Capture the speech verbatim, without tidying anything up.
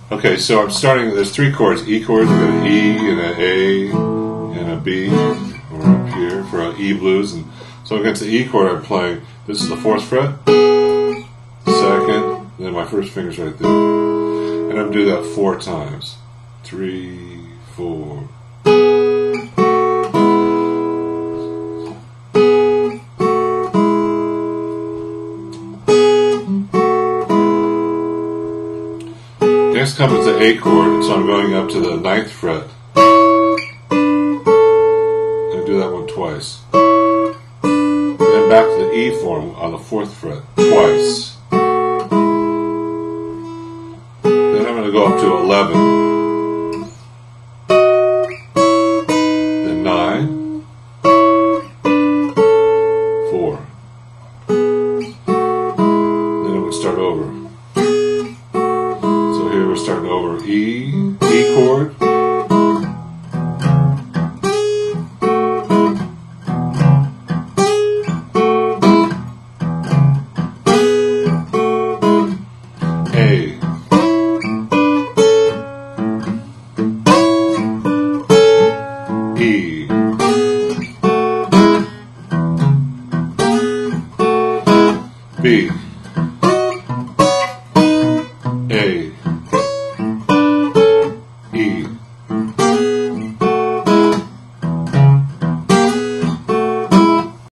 Okay, so I'm starting, there's three chords, E chords, I've got an E and an A and a B, or up here for an E blues, and so against the E chord I'm playing, this is the fourth fret, second, and then my first finger's right there, and I'm going to do that four times, three, four. Next comes the A chord, so I'm going up to the ninth fret. I do that one twice. Then back to the E form on the fourth fret, twice. Then I'm going to go up to eleven. Then nine. four. Then I'm going to start over. We're starting over E, E chord,